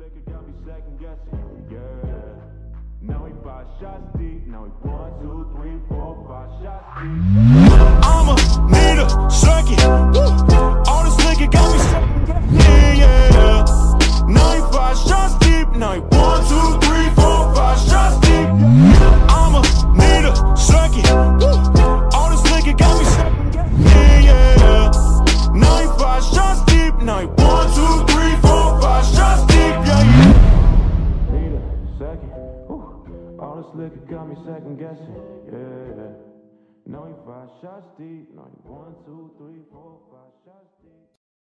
liquor got me second guessing, yeah. Now he 5 shots deep, now he 1, 2, 3, 4, 5 shots deep. I'ma need a second, all this liquor got me second guessing, yeah. Now he 5 shots deep, now he 1, 2, 3, 4, 5 shots deep. I'ma need a second, all this liquor got me second guessing, yeah. Now he 5 shots deep, now he 1, 2, 3, 4, 5 shots deep, yeah. Need a second, all this liquor got me second guessing, yeah. Now he 5 shots deep, now he 1, 2, 3, 4.